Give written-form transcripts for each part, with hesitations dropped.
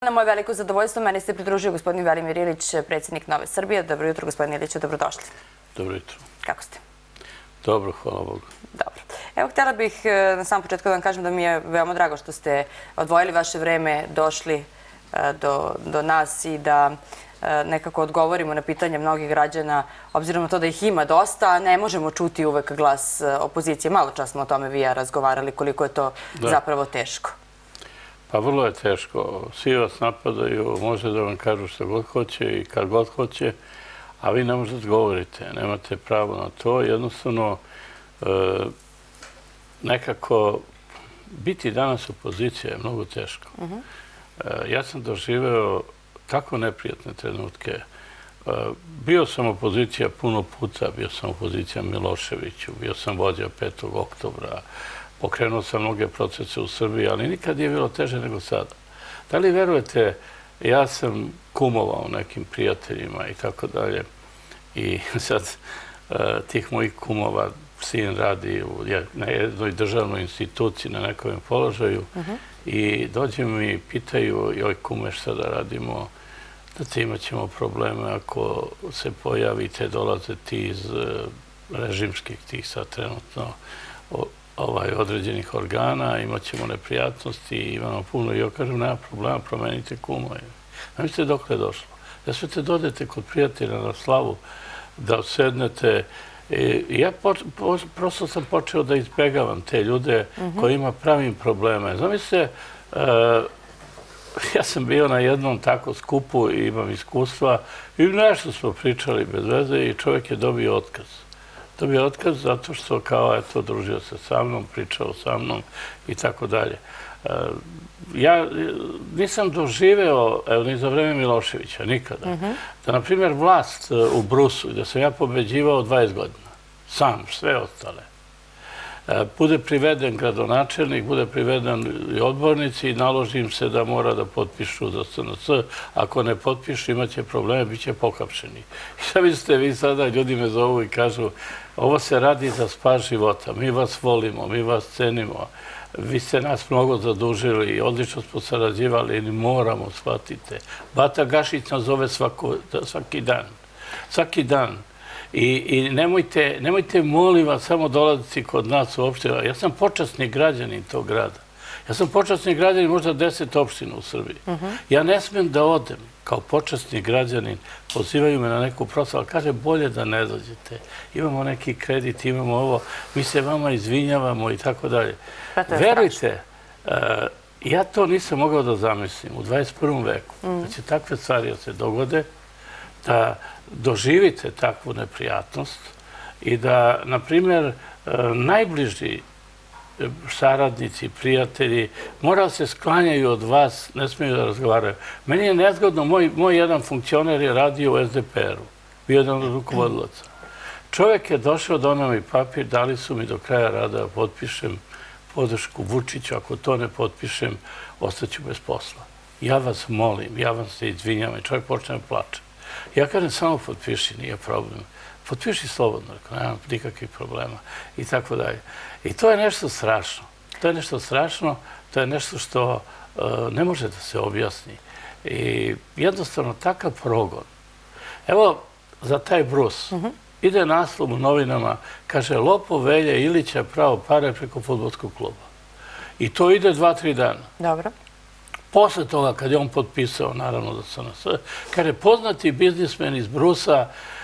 Na moje veliko zadovoljstvo meni se pridružio gospodin Velimir Ilić, predsjednik Nove Srbije. Dobro jutro, gospodine Iliću, dobrodošli. Dobro jutro. Kako ste? Dobro, hvala Bogu. Dobro. Evo, htjela bih na samom početku da vam kažem da mi je veoma drago što ste odvojili vaše vreme, došli do nas i da nekako odgovorimo na pitanje mnogih građana, obzirom na to da ih ima dosta, a ne možemo čuti uvek glas opozicije. Malo čas smo o tome vi i ja razgovarali, koliko je to zapravo teško. Pa vrlo je teško. Svi vas napadaju, može da vam kažu što god hoće i kad god hoće, a vi ne možete da govorite, nemate pravo na to. Jednostavno, nekako, biti danas opozicija je mnogo teško. Ja sam doživeo tako neprijatne trenutke. Bio sam opozicija puno puta, bio sam opozicija Miloševiću, bio sam vođa 5. oktobra, pokrenuo sam mnoge procese u Srbiji, ali nikad nije bilo teže nego sada. Da li verujete, ja sam kumovao nekim prijateljima i tako dalje. I sad tih mojih kumova sin radi na jednoj državnoj instituciji na nekom položaju i dođe mi i pitaju, joj kume, šta da radimo, da imat ćemo probleme ako se pojavite, dolaze ti iz režimskih, tih sad trenutno određenih organa, imat ćemo neprijatnosti, imamo puno. I ja kažem, nema problema, promenite kumo. Ne mislite dok je došlo. Da svete dodete kod prijatelja na slavu, da sednete. Ja prosto sam počeo da izbegavam te ljude koji ima pravim probleme. Zamislite, ja sam bio na jednom tako skupu i imam iskustva i nešto smo pričali bez veze i čovjek je dobio otkaz. Dobio otkaz zato što kao, eto, družio se sa mnom, pričao sa mnom i tako dalje. Ja nisam doživeo, evo, ni za vreme Miloševića, nikada, da, na primjer, vlast u Brusu, gde sam ja pobeđivao 20 godina, sam, sve ostale, bude priveden gradonačelnik, bude priveden i odbornici i naloži im se da mora da potpišu za SNS. Ako ne potpišu, imaće probleme, bit će pohapšeni. I šta mislite vi sada, ljudi me zovu i kažu, ovo se radi za spas života, mi vas volimo, mi vas cenimo, vi ste nas mnogo zadužili, odlično smo sarađivali i moramo, shvatite. Bata Gašić nas zove svaki dan. Svaki dan. I nemojte, molim vas, samo dolaziti kod nas u opštinu. Ja sam počasni građanin tog grada. Ja sam počasni građanin možda 10 opština u Srbiji. Ja ne smem da odem kao počasni građanin, pozivaju me na neku proslavu, ali kaže bolje da ne dođete. Imamo neki kredit, imamo ovo, mi se vama izvinjavamo i tako dalje. Verujte, ja to nisam mogao da zamislim u 21. veku, da će takve stvari da se dogode, da doživite takvu neprijatnost i da, na primjer, najbliži saradnici, prijatelji, mora se sklanjaju od vas, ne smiju da razgovaraju. Meni je nezgodno, moj jedan funkcioner je radio u SDPR-u, bio jedan od rukovodilaca. Čovjek je došao, donao mi papir, dali su mi do kraja rada da potpišem podršku Vučiću, ako to ne potpišem, ostaću bez posla. Ja vas molim, ja vam se izvinjam i čovjek počne da plače. Ja kažem, samo potpiši, nije problem. Potpiši slobodno, nema nikakvih problema i tako dalje. I to je nešto strašno. To je nešto strašno, to je nešto što ne može da se objasni. I jednostavno takav progon. Evo, za taj Brus ide naslov u novinama, kaže, lopov Velja Ilića pravo pare preko fudbalskog kluba. I to ide 2-3 dana. Dobro. Posle toga, kad je on potpisao, naravno da se kaže, poznati biznismen iz Brusa,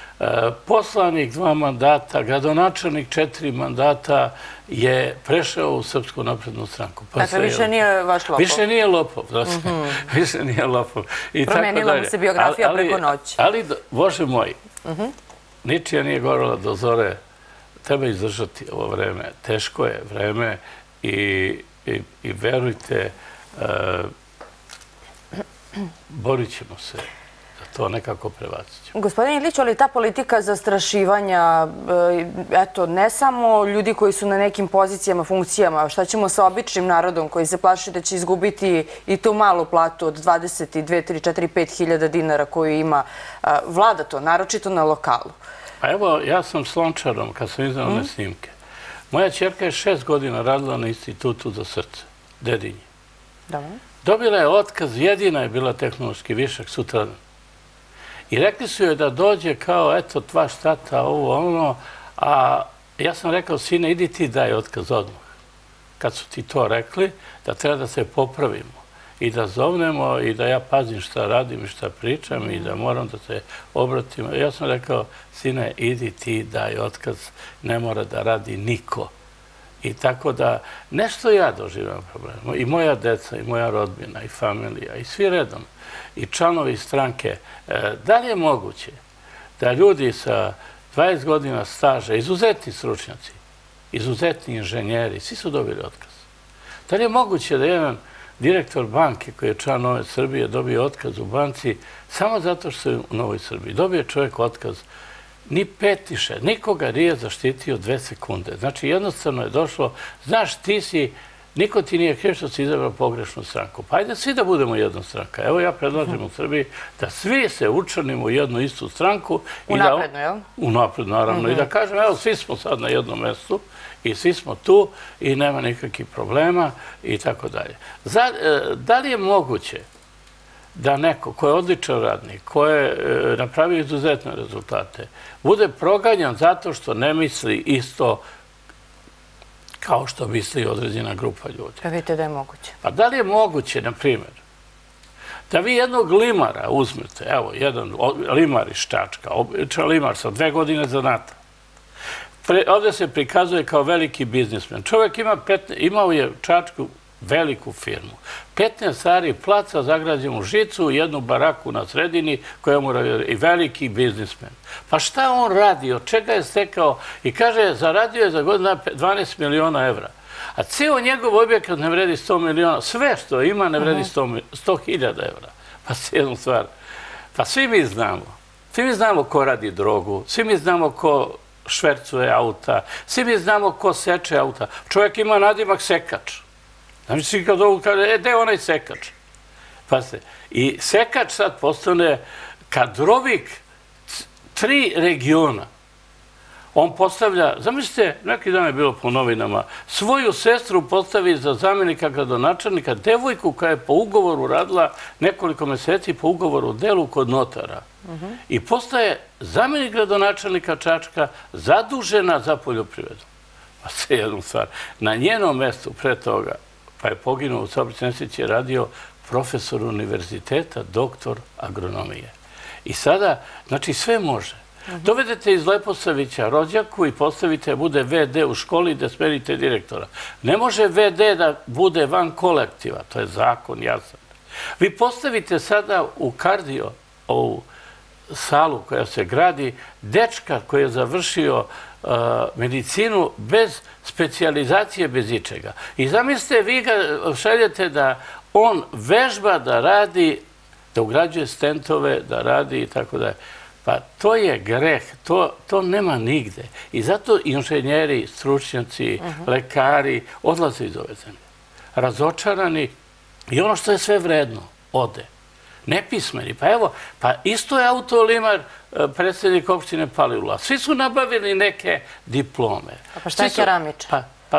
poslanik 2 mandata, gradonačelnik 4 mandata, je prešao u Srpsku naprednu stranku. Dakle, više nije vaš lopov. Više nije lopov. Više nije lopov. Promenila mu se biografija preko noći. Ali, Bože moj, ničija nije gorela do zore. Treba izdržati ovo vreme. Teško je vreme i verujte, borit ćemo se da to nekako prebacit ćemo. Gospodin Ilić, ali ta politika zastrašivanja, eto, ne samo ljudi koji su na nekim pozicijama, funkcijama, šta ćemo sa običnim narodom koji se plaši da će izgubiti i tu malu platu od 22, 3, 4, 5 hiljada dinara koju ima, vlada to, naročito na lokalu. A evo, ja sam s Lončarom, kad sam izdao one snimke. Moja ćerka je 6 godina radila na Institutu za srce, Dedinje. Dobila je otkaz, jedina je bila tehnološki višak sutradan. I rekli su joj da dođe kao, eto, tvaš tata, ovo, ono, a ja sam rekao, sine, idi ti daj otkaz odmah. Kad su ti to rekli, da treba da se popravimo i da zovnemo i da ja pazim šta radim i šta pričam i da moram da se obratim. Ja sam rekao, sine, idi ti daj otkaz, ne mora da radi niko. I tako da, nešto ja doživljam problema. I moja deca, i moja rodbina, i familija, i svi redom. I članovi stranke. Da li je moguće da ljudi sa 20 godina staža, izuzetni stručnjaci, izuzetni inženjeri, svi su dobili otkaz? Da li je moguće da jedan direktor banke koji je član Nove Srbije dobio otkaz u banci samo zato što je u Novoj Srbiji? Dobio čovjek otkaz, ni petiše, nikoga nije zaštitio 2 sekunde. Znači, jednostavno je došlo, znaš, ti si, niko ti nije kriv što si izabrao pogrešnu stranku. Pa ajde svi da budemo jedna stranka. Evo ja predlažem u Srbiji da svi se učlanimo u jednu istu stranku. Unapredno, jel? Unapredno, naravno. I da kažem, evo, svi smo sad na jednom mestu i svi smo tu i nema nikakvih problema i tako dalje. Da li je moguće da neko ko je odličan radnik, ko je napravio izuzetne rezultate, bude proganjan zato što ne misli isto kao što misli određena grupa ljudi? Pa vidite da je moguće. Pa da li je moguće, na primjer, da vi jednog limara uzmete, evo, jedan limar iz Čačka, običan limar sa 2 godine zanata, ovdje se prikazuje kao veliki biznismen. Čovjek imao je u Čačku veliku firmu. 15 ari placa zagrađenu žicu, jednu baraku na sredini koja mu je i veliki biznismen. Pa šta on radi? Od čega je stekao? I kaže, zaradio je za godinu 12 miliona evra. A cijel njegov objekat ne vredi 100 miliona. Sve što ima ne vredi 100.000 evra. Pa s jednu stvar. Pa svi mi znamo. Svi mi znamo ko radi drogu. Svi mi znamo ko švercuje auta. Svi mi znamo ko seče auta. Čovjek ima nadimak sekač. Znači svi kad ovo kaže, gde je onaj sekač? Pazite, i sekač sad postane kadrovik 3 regiona. On postavlja, zamislite, neki dan je bilo po novinama, svoju sestru postavi za zamjenika gradonačelnika, devojku koja je po ugovoru radila nekoliko meseci po ugovoru o delu kod notara. I postaje zamjenik gradonačelnika Čačka zadužena za poljoprivredu. Pa se jednu stvar, na njenom mestu pre toga, pa je poginuo u saobraćajnoj nesreći, je radio profesor univerziteta, doktor agronomije. I sada, znači sve može. Dovedete iz Leposavića rođaku i postavite da bude VD u školi da smenite direktora. Ne može VD da bude van kolektiva, to je zakon jasan. Vi postavite sada u kardio ovu salu koja se gradi, dečka koji je završio medicinu bez specijalizacije, bez ičega. I zamislite, vi ga šaljete da on vežba da radi, da ugrađuje stentove, da radi i tako dalje. Pa to je greh, to nema nigde. I zato inženjeri, stručnjaci, lekari odlaze iz ove zemlje. Razočarani i ono što je sve vredno, ode. Nepismeni. Pa evo, pa isto je autolimar predsjednik opštine Palilula. Svi su nabavili neke diplome. Pa šta je keramičar?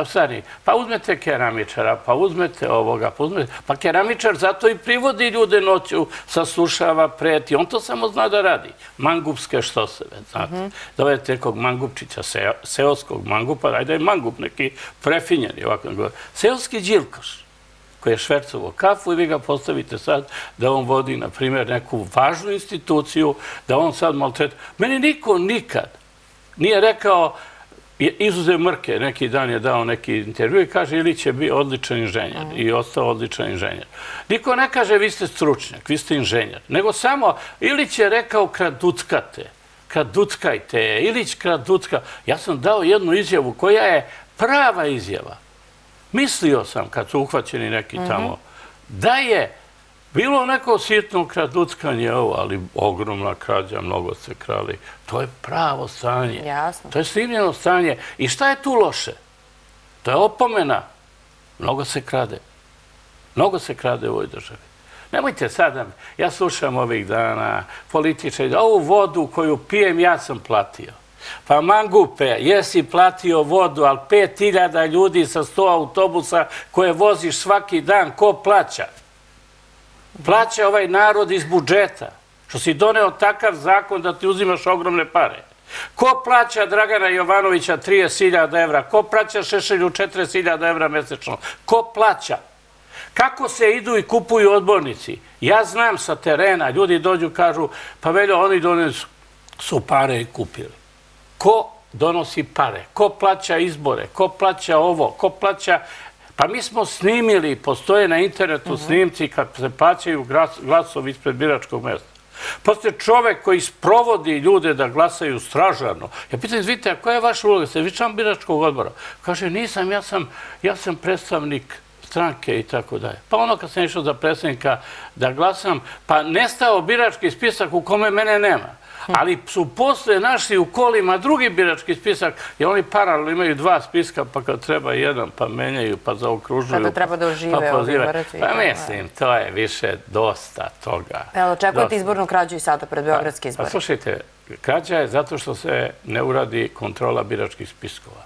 Pa uzmete keramičara, pa uzmete ovoga, pa keramičar zato i privodi ljude noću, saslušava, preti. On to samo zna da radi. Mangupske štoseve, znate. Dovedete nekog mangupčića, seoskog mangupa, ajde je mangup neki prefinjeni, ovako. Seoski đilkoš koji je švercovo kafu i vi ga postavite sad da on vodi, na primjer, neku važnu instituciju, da on sad maltretuje. Meni niko nikad nije rekao, izuzev Mrke, neki dan je dao neki intervju i kaže Ilić je bio odličan inženjer i ostao odličan inženjer. Niko ne kaže vi ste stručnjak, vi ste inženjer, nego samo Ilić je rekao kraduckate, kraduckajte, Ilić kraducka. Ja sam dao jednu izjavu koja je prava izjava. Mislio sam, kad su uhvaćeni neki tamo, da je bilo neko sitno kraduckanje, ali ogromna krađa, mnogo se krali. To je pravo stanje. To je snimljeno stanje. I šta je tu loše? To je opomena. Mnogo se krade. Mnogo se krade u ovoj državi. Nemojte sada, ja slušam ovih dana političara, ovu vodu koju pijem ja sam platio. Pa mangupe, jesi platio vodu, ali 5000 ljudi sa 100 autobusa koje voziš svaki dan, ko plaća? Plaća ovaj narod iz budžeta, što si doneo takav zakon da ti uzimaš ogromne pare. Ko plaća Dragana Jovanovića 30.000 evra? Ko plaća Šešelju 40.000 evra mesečno? Ko plaća? Kako se idu i kupuju odbornici? Ja znam sa terena, ljudi dođu kažu, pa Veljo, oni donesu su pare i kupili. Ko donosi pare? Ko plaća izbore? Ko plaća ovo? Ko plaća... Pa mi smo snimili, postoje na internetu snimci kad se plaćaju glasovi ispred biračkog mesta. Postoje čovek koji sprovodi ljude da glasaju stražarno. Ja pitam, izvite, a koja je vaša uloga? Ste vi član biračkog odbora? Kaže, nisam, ja sam predstavnik stranke i tako dalje. Pa ono kad sam išao za predsednika da glasam, pa nestao birački spisak u kome mene nema. Ali su posle našli u kolima drugi birački spisak, jer oni paralelno imaju 2 spiska, pa kad treba jedan, pa menjaju, pa zaokružuju. Kada treba da ožive ovi vrati. Pa mislim, to je više dosta toga. Evo, očekujete izbornu krađu i sada pred beogradske izbore? Pa slušajte, krađa je zato što se ne uradi kontrola biračkih spiskova.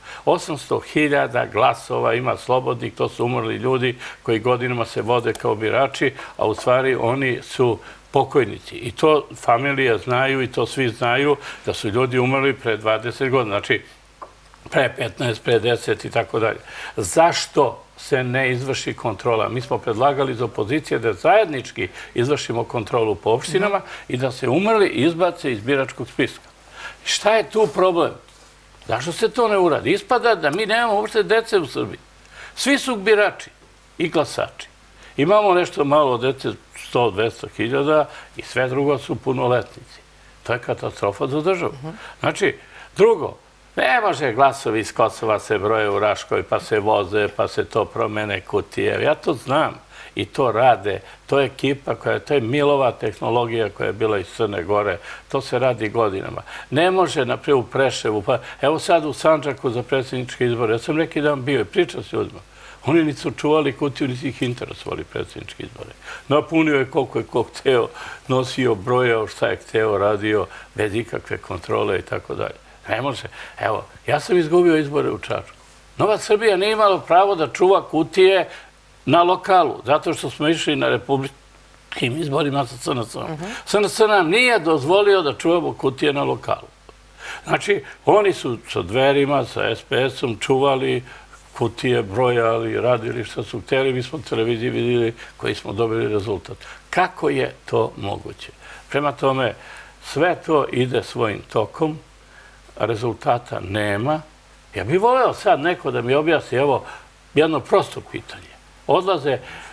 800.000 glasova ima slobodnih, to su umrli ljudi koji godinama se vode kao birači, a u stvari oni su pokojnici. I to familije znaju i to svi znaju da su ljudi umrli pre 20 godina, znači pre 15, pre 10 i tako dalje. Zašto se ne izvrši kontrola? Mi smo predlagali iz opozicije da zajednički izvršimo kontrolu po opštinama i da se umrli izbace iz biračkog spiska. Šta je tu problem? Zašto se to ne uradi? Ispada da mi nemamo uopšte dece u Srbiji. Svi su birači i glasači. Imamo nešto malo dece, 100-200.000 i sve drugo su punoletnici. To je katastrofa za državu. Znači, drugo, ne može glasovi iz Kosova se broje u Raškoj, pa se voze, pa se to promene kutije. Ja to znam i to rade. To je ekipa to je Milova tehnologija koja je bila iz Crne Gore. To se radi godinama. Ne može, naprijed, u Preševu, pa evo sad u Sandžaku za predsjedničke izbore. Ja sam neki dan bio i pričao s ljudima. Oni nisu čuvali kutiju, nisi ih interesovali predsjedničke izbore. Napunio je koliko je ko hteo, nosio, brojao, šta je hteo, radio, bez ikakve kontrole i tako dalje. Ne može. Evo, ja sam izgubio izbore u Čačku. Nova Srbija nije imala pravo da čuva kutije na lokalu, zato što smo išli na republičkim izborima sa SNS-om. SNS nam nije dozvolio da čuvamo kutije na lokalu. Znači, oni su sa Dverima, sa SPS-om čuvali kutije, brojali, radili što su hteli, mi smo televiziji vidjeli koji smo dobili rezultat. Kako je to moguće? Prema tome, sve to ide svojim tokom, a rezultata nema. Ja bih voleo sad neko da mi objasni, evo, jedno prosto pitanje. Odlaze,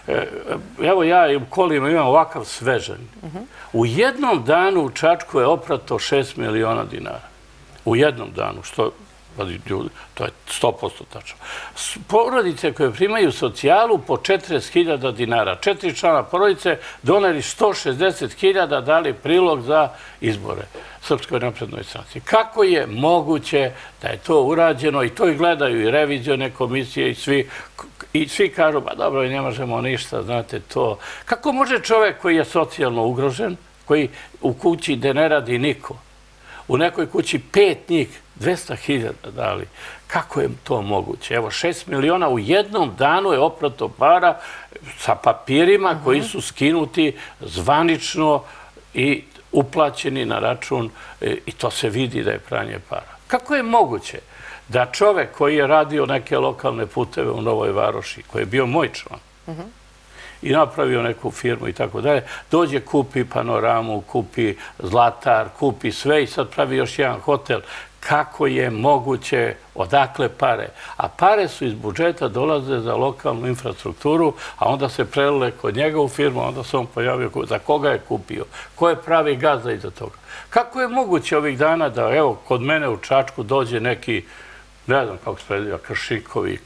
evo ja u kolima imam ovakav svežanj. U jednom danu u Čačku je oprato 6 miliona dinara. U jednom danu, što... To je 100% tačno. Porodice koje primaju socijalu po 40.000 dinara. 4 člana porodice doneli 160.000, dali prilog za izbore Srpskoj naprednoj stranci. Kako je moguće da je to urađeno i to i gledaju i revizione komisije i svi kažu, pa dobro, ne možemo ništa, znate to. Kako može čovek koji je socijalno ugrožen, koji u kući gde ne radi niko, u nekoj kući 5 njih, 200.000 dali. Kako je to moguće? Evo, 6 miliona u jednom danu je oprato para sa papirima koji su skinuti zvanično i uplaćeni na račun i to se vidi da je pranje para. Kako je moguće da čovek koji je radio neke lokalne puteve u Novoj Varoši, koji je bio moj član, i napravio neku firmu i tako dalje, dođe, kupi Panoramu, kupi Zlatar, kupi sve i sad pravi još jedan hotel. Kako je moguće, odakle pare? A pare su iz budžeta, dolaze za lokalnu infrastrukturu, a onda se prelile kod njega u firmu, a onda se on pojavio za koga je kupio, ko je pravi gazda iza toga. Kako je moguće ovih dana da, evo, kod mene u Čačku dođe neki, ne znam kako se predivlja, Kršikovi,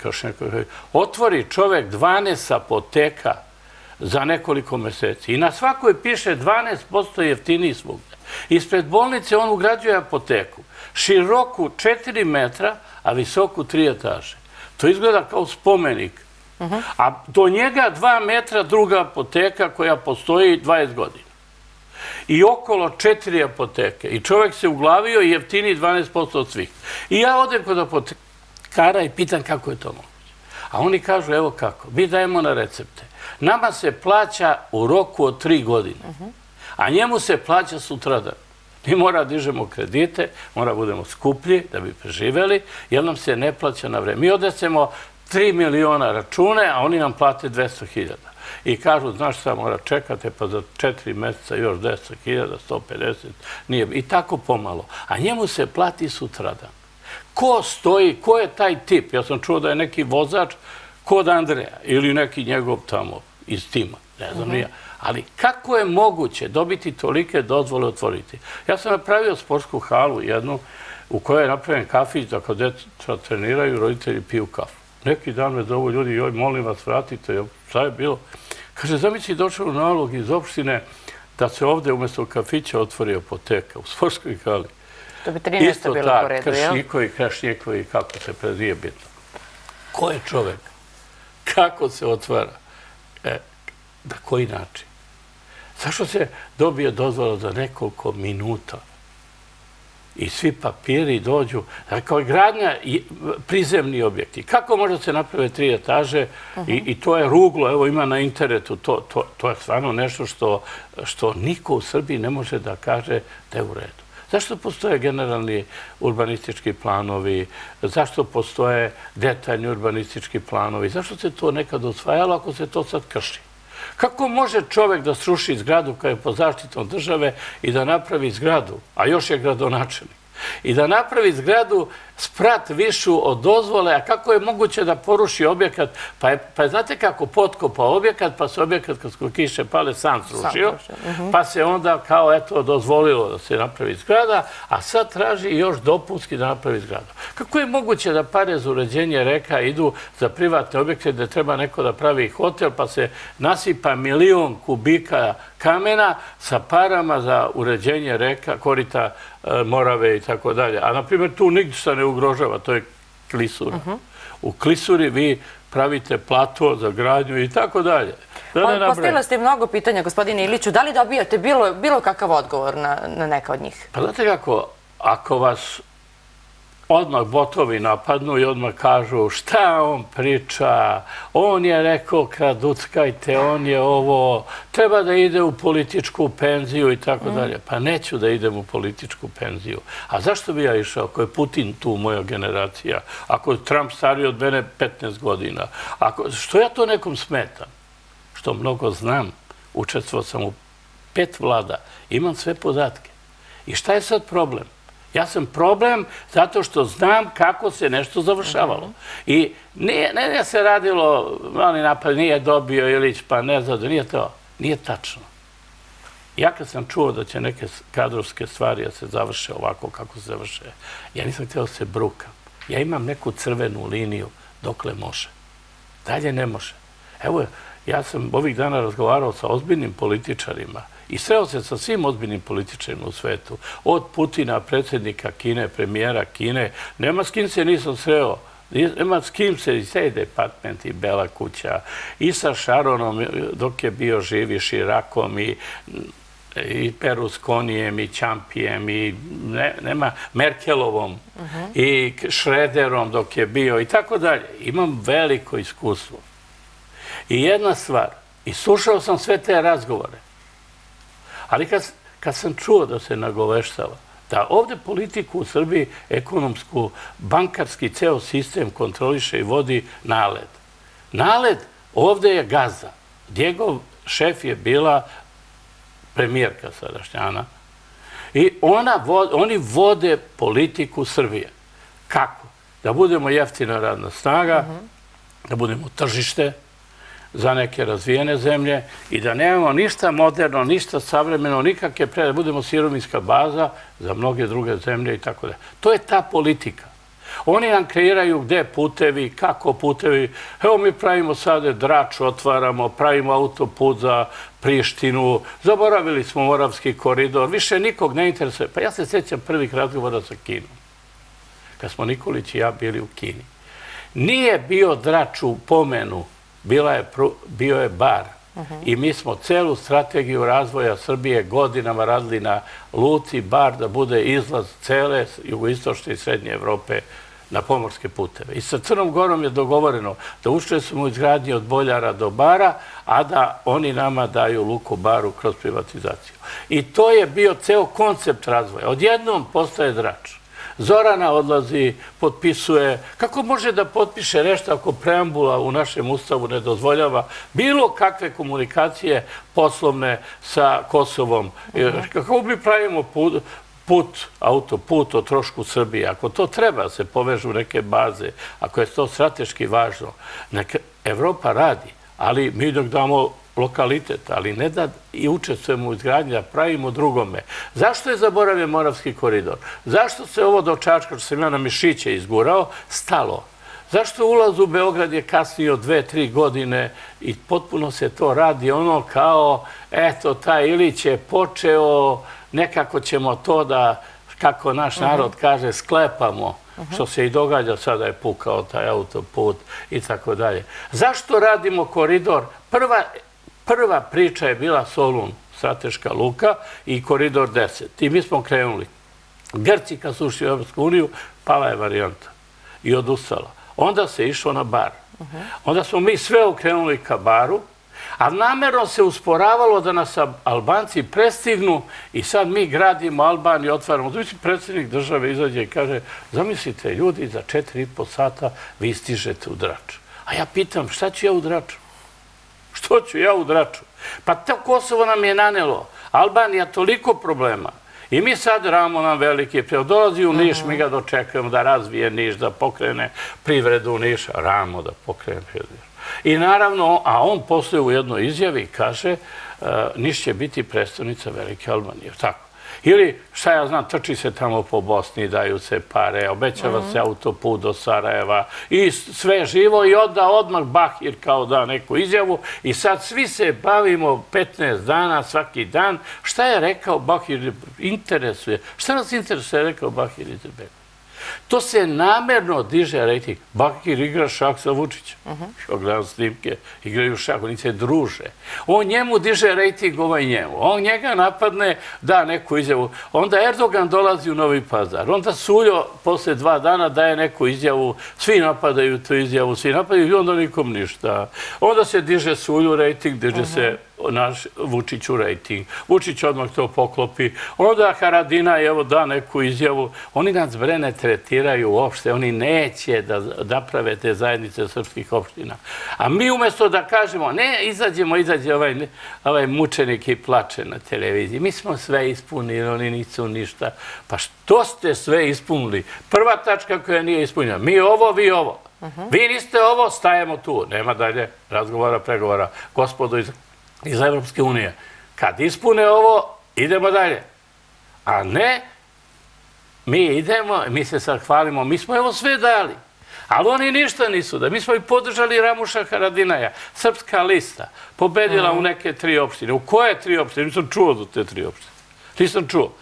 otvori čovek 12 apoteka za nekoliko meseci. I na svakoj piše 12% jeftiniji svugde. Ispred bolnice on ugrađuje apoteku. Široku 4 metra, a visoku 3 etaže. To izgleda kao spomenik. A do njega 2 metra druga apoteka koja postoji 20 godina. i okolo 4 apoteke. I čovjek se uglavio i jeftini 12% od svih. I ja odem kod apotekara i pitam kako je to moguće. A oni kažu, evo kako, mi dajemo na recepte. Nama se plaća u roku od 3 godine, a njemu se plaća sutradan. Mi mora dižemo kredite, mora budemo skuplji da bi preživeli, jer nam se ne plaća na vreme. Mi odnesemo 3 miliona račune, a oni nam plate 200.000. I kažu, znaš šta mora čekate, pa za 4 mjeseca još 10.000, 150, nije. I tako pomalo. A njemu se plati sutradan. Ko stoji, ko je taj tip? Ja sam čuo da je neki vozač kod Andreja ili neki njegov tamo iz tima, ne znam nija. Ali kako je moguće dobiti tolike dozvole otvoriti? Ja sam napravio sportsku halu jednu u kojoj je napravljen kafić da kad djeca treniraju, roditelji piju kafu. Neki dan me zovu ljudi, joj, molim vas, vratite, šta je bilo? Kaže, zamisli, došao u nalog iz opštine da se ovdje umjesto kafića otvori apoteka u sportskoj hali. To bi 13 bilo po redu, jel? Krašnjikovi, kako se prezije bitno. Ko je čovek? Kako se otvara? Na koji način? Zašto se dobije dozvola za nekoliko minuta? I svi papiri dođu, kao gradnja prizemni objekti. Kako može se napraviti 3 etaže i to je ruglo, evo ima na internetu, to je stvarno nešto što niko u Srbiji ne može da kaže da je u redu. Zašto postoje generalni urbanistički planovi? Zašto postoje detaljni urbanistički planovi? Zašto se to nekad osvajalo ako se to sad krši? Kako može čovjek da sruši zgradu koja je pod zaštitom države i da napravi zgradu, a još je gradonačelnik, i da napravi zgradu sprat višu od dozvole, a kako je moguće da poruši objekat? Pa znate kako potkopao objekat, pa se objekat kad su kiše pale sam srušio, pa se onda kao eto dozvolilo da se napravi zgrada, a sad traži još dopunski da napravi zgradu. Kako je moguće da pare za uređenje reka idu za privatne objekte gde treba neko da pravi hotel, pa se nasipa 1.000.000 kubika kamena sa parama za uređenje reka, korita Morave i tako dalje. A na primjer tu ništa ne ugrožava, to je klisura. U klisuri vi pravite plato za gradnju i tako dalje. Postavili ste mnogo pitanja, gospodine Iliću. Da li dobijate bilo kakav odgovor na neka od njih? Pa znate kako, ako vas odmah botovi napadnu i odmah kažu šta on priča, on je rekao kad uckajte, on je ovo, treba da ide u političku penziju i tako dalje. Pa neću da idem u političku penziju. A zašto bi ja išao ako je Putin tu moja generacija, ako je Trump stariji od mene 15 godina? Što ja to nekom smetam? Što mnogo znam, učestvovao sam u 5 vlada, imam sve podatke. I šta je sad problem? Ja sam problem zato što znam kako se nešto završavalo. I ne se radilo, mali napad, nije dobio Ilić, pa ne znam, nije to. Nije tačno. Ja kad sam čuo da će neke kadrovske stvari da se završe ovako kako se završe, ja nisam htio da se brukam. Ja imam neku crvenu liniju dokle može. Dalje ne može. Evo, ja sam ovih dana razgovarao sa ozbiljnim političarima i sreo se sa svim ozbiljnim političarima u svetu. Od Putina, predsjednika Kine, premijera Kine. Nema s kim se nisam sreo. Nema s kim se i State Department i Bela kuća. I sa Sharonom dok je bio živ, i Širakom, i Berlusconijem, i Čampijem, i Merkelovom, i Šrederom dok je bio, i tako dalje. Imam veliko iskustvo. I jedna stvar, i slušao sam sve te razgovore, ali kad sam čuo da se nagoveštava, da ovdje politiku u Srbiji, ekonomsku, bankarski ceo sistem kontroliše i vodi NALED. NALED ovdje je gazda. Njegov šef je bila premijerka sadašnjana i oni vode politiku Srbije. Kako? Da budemo jeftina radna snaga, da budemo tržište za neke razvijene zemlje i da nemamo ništa moderno, ništa savremeno, nikakve da budemo sirovinska baza za mnoge druge zemlje i tako da. To je ta politika. Oni nam kreiraju gde putevi, kako putevi. Evo mi pravimo sada Drač, otvaramo, pravimo autoput za Prištinu, zaboravili smo Moravski koridor, više nikog ne interesuje. Pa ja se sjećam prvih razgovora sa Kinom, kad smo Nikolić i ja bili u Kini. Nije bio Drač u pomenu, bio je bar I mi smo celu strategiju razvoja Srbije godinama radili na luci Bar da bude izlaz cele jugoistočne i srednje Evrope na pomorske puteve. I sa Crnom Gorom je dogovoreno da učestvujemo u izgradnji od Boljara do Bara, a da oni nama daju luku Baru kroz privatizaciju. I to je bio ceo koncept razvoja. Odjednom postaje Drač. Zorana odlazi, potpisuje. Kako može da potpiše nešto ako preambula u našem ustavu ne dozvoljava bilo kakve komunikacije poslovne sa Kosovom? Kako mi pravimo autoput o trošku Srbije? Ako to treba se povežu neke baze, ako je to strateški važno, neka Evropa radi, ali mi dok damo lokalitet, ali ne da i učestvujemo u izgradnji, da pravimo drugome. Zašto je zaboravljen Moravski koridor? Zašto se ovo do Čačka, što sam ja na Mišiće izgurao, stalo? Zašto ulaz u Beograd je kasnio 2-3 godine i potpuno se to radi ono kao, eto, taj Ilić je počeo, nekako ćemo to da, kako naš narod kaže, sklepamo, što se i događa, sada je pukao taj autoput i tako dalje. Zašto radimo koridor? Prva priča je bila Solun, strateška luka i koridor 10. I mi smo krenuli. Grci kad su ušli u Evropsku uniju, pala je varijanta i odustala. Onda se išlo na Bar. Onda smo mi sve okrenuli ka Baru, a namerno se usporavalo da nas Albanci prestignu i sad mi gradimo Albaniju, otvaramo. Mislim, predsjednik države izađe i kaže, zamislite, ljudi, za 4,5 sata vi stižete u Drač. A ja pitam, šta ću ja u Draču? Što ću ja u Draču? Pa to Kosovo nam je nanelo. Albanija toliko problema. I mi sad ramo nam veliki prijel. Dolazi u Niš, mi ga dočekujemo da razvije Niš, da pokrene privredu Niša. Ramo da pokrene privredu. I naravno, a on posle u jednoj izjavi kaže Niš će biti predstavnica Velike Albanije. Tako. Ili, šta ja znam, trči se tamo po Bosni, daju se pare, obećava se autoput do Sarajeva i sve živo i odmah Bahir kao da neku izjavu i sad svi se bavimo 15 dana, svaki dan. Šta je rekao Bahir? Interesuje. Šta nas interesuje, je rekao Bahir Izetbegović? To se namerno diže rejting. Bahir igra šah sa Vučićem. Gledam snimke, igraju šah, oni se druže. On njemu diže rejting, ovaj njemu. On njega napadne, da neku izjavu. Onda Erdogan dolazi u Novi Pazar. Onda Suljo posle 2 dana daje neku izjavu. Svi napadaju tu izjavu, svi napadaju i onda nikom ništa. Onda se diže Sulju rejting, diže se naš Vučiću rejting. Vučić odmah to poklopi. Onda Haradinaj evo da neku izjavu. Oni nas ne tretiraju uopšte. Oni neće da naprave te zajednice srpskih opština. A mi umjesto da kažemo ne, izađe ovaj mučenik i plače na televiziji. Mi smo sve ispunili, oni nisu ništa. Pa što ste sve ispunili? Prva tačka koja nije ispunjena. Mi ovo, vi ovo. Vi niste ovo, stajemo tu. Nema dalje razgovora, pregovora. Gospodo iz Evropske unije. Kad ispune ovo, idemo dalje. A ne, mi idemo, mi se sad hvalimo, mi smo evo sve dali. Ali oni ništa nisu da. Mi smo i podržali Ramuša Haradinaja. Srpska lista pobedila u neke 3 opštine. U koje 3 opštine? Nisam čuo za te 3 opštine. Nisam čuo.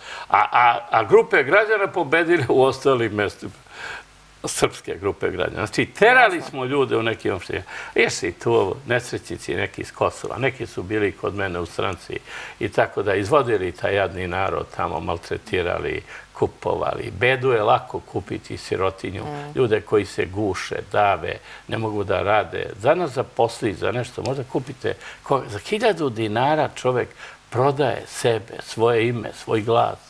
A grupe građana pobedile u ostalim mestima. Srpske grupe građana. Znači, terali smo ljude u nekim opštinama. Jesu i tu nesrećnici neki iz Kosova. Neki su bili kod mene u stranci i tako da izvodili taj jadni narod tamo, maltretirali, kupovali. Bedu je lako kupiti sirotinju. Ljude koji se guše, dave, ne mogu da rade. Za nas zaposli, za nešto. Možda kupite, za 1000 dinara čovek prodaje sebe, svoje ime, svoj glas.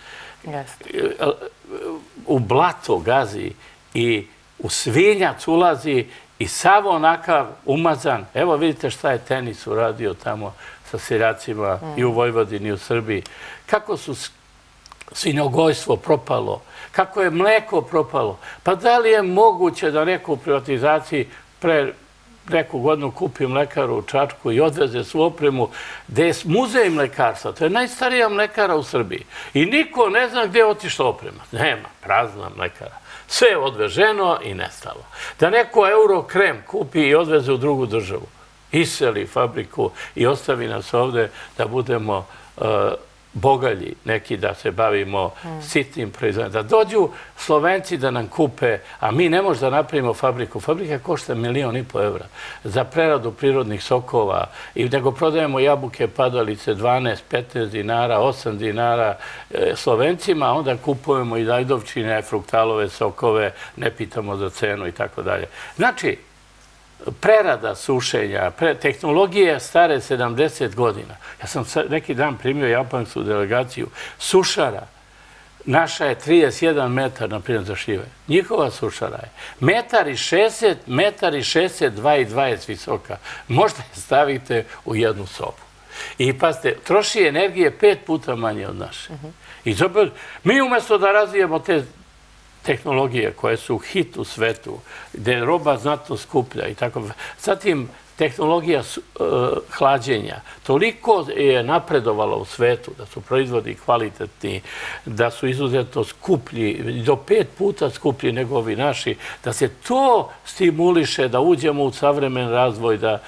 U blato gazi i u svinjac ulazi i sav onakav umazan. Evo vidite šta je tenis uradio tamo sa seljacima i u Vojvodini i u Srbiji. Kako su svinjogojstvo propalo, kako je mleko propalo. Pa da li je moguće da neko u privatizaciji pre neku godinu kupi mlekaru u Čačku i odveze svu opremu gde je muzej mlekarstva. To je najstarija mlekara u Srbiji. I niko ne zna gde je otišla oprema. Nema, prazna mlekara. Sve je odveženo i nestalo. Da neko Eurokrem kupi i odveze u drugu državu, iseli fabriku i ostavi nas ovde da budemo bogalji neki da se bavimo sitnim proizvodima. Da dođu Slovenci da nam kupe, a mi ne možemo da napravimo fabriku. Fabrika košta 1,5 miliona evra za preradu prirodnih sokova i nego prodajemo jabuke, padalice 12, 15 dinara, 8 dinara Slovencima, a onda kupujemo i dajdovčine, fruktalove sokove, ne pitamo za cenu i tako dalje. Znači, prerada sušenja, tehnologije stare 70 godina. Ja sam neki dan primio japansku delegaciju sušara. Naša je 31 metar, na primjer, za šive. Njihova sušara je 1,60 m, 1,62 i 20 visoka. Možda je stavite u jednu sobu. I pazite, troši energije 5 puta manje od naše. I zapravo, mi umjesto da razvijemo te tehnologije koje su hit u svetu, gde je roba znatno skuplja i tako. Zatim, tehnologija hlađenja toliko je napredovala u svetu, da su proizvodi kvalitetni, da su izuzetno skuplji, do 5 puta skuplji nego ovi naši, da se to stimuliše, da uđemo u savremen razvoj, da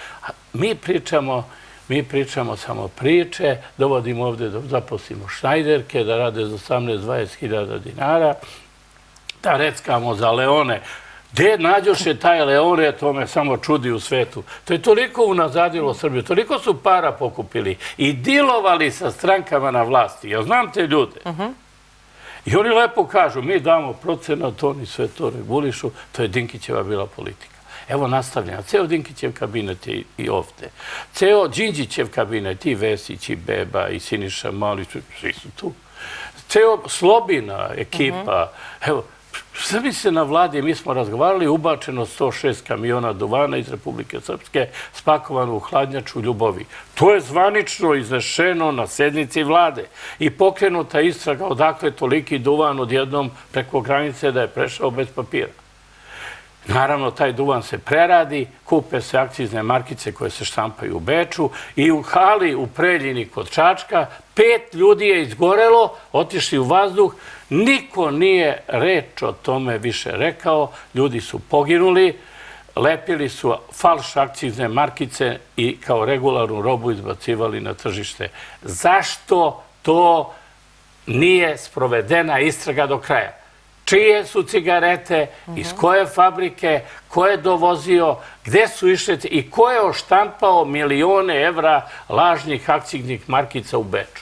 mi pričamo samo priče, dovodimo ovde da zaposlimo šnajderke, da rade za 18-20 hiljada dinara, da reckamo za Leone. Gde nađoše taj Leone, to me samo čudi u svetu. To je toliko unazadilo Srbiju, toliko su para pokupili i dilovali sa strankama na vlasti. Ja znam te ljude. I oni lepo kažu, mi damo procenat, oni sve to regulišu, to je Dinkićeva bila politika. Evo nastavljena, ceo Dinkićev kabinet je i ovde. Ceo Đinđićev kabinet, i Vesić, i Beba, i Siniša Mali, svi su tu. Ceo Slobina ekipa, evo, sve mi se na vladi, mi smo razgovarali, ubačeno 106 kamiona duvana iz Republike Srpske, spakovano u hladnjaču Ljubovi. To je zvanično iznešeno na sednici vlade i pokrenuta istraga odakle toliki duvan odjednom preko granice da je prešao bez papira. Naravno, taj duvan se preradi, kupe se akcizne markice koje se štampaju u Beču i u hali u Preljini kod Čačka 5 ljudi je izgorelo, otišli u vazduh, niko nije reč o tome više rekao, ljudi su poginuli, lepili su falš akcizne markice i kao regularnu robu izbacivali na tržište. Zašto to nije sprovedena istraga do kraja? Čije su cigarete, iz koje fabrike, ko je dovozio, gde su išle i ko je oštampao milione evra lažnih akciznih markica u Beču.